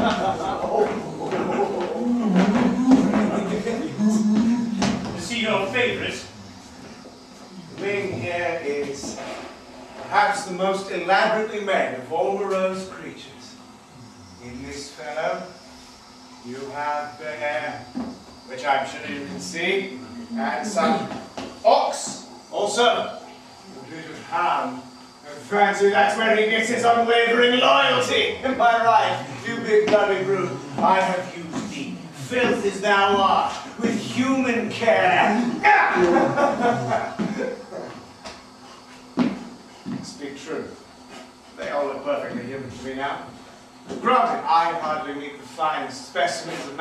See your favourite? The wing here is perhaps the most elaborately made of all Moreau's creatures. In this fellow, you have bear, which I'm sure you can see, and some ox, also a bit of hound. And fancy that's where he gets his unwavering loyalty. Am I right, you big bloody brute? I have used thee, filth as thou art, with human care. Speak true. They all look perfectly human to me now. Granted, I hardly meet the finest specimens of